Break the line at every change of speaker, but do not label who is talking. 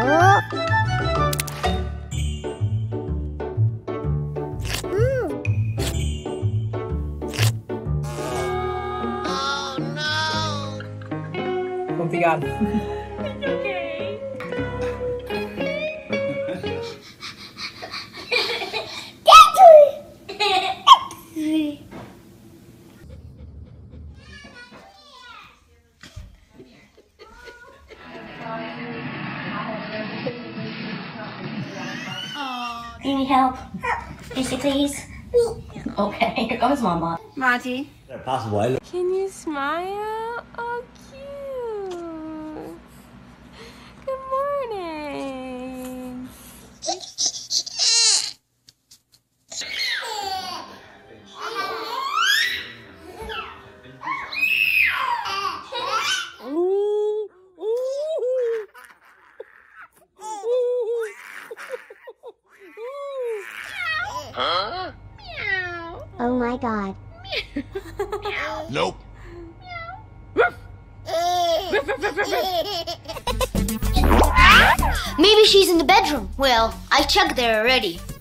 Confiar.
It's okay.
You need help? Please? Okay, here comes Mama.
Monty.
Possible.
Can you smile? Oh, cute. Good morning.
Huh?
Oh my God.
Nope.
Maybe she's in the bedroom. Well, I checked there already.